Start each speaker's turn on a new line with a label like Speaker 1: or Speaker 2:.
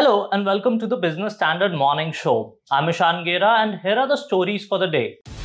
Speaker 1: Hello and welcome to the Business Standard Morning Show. I'm Ishan Gera and here are the stories for the day.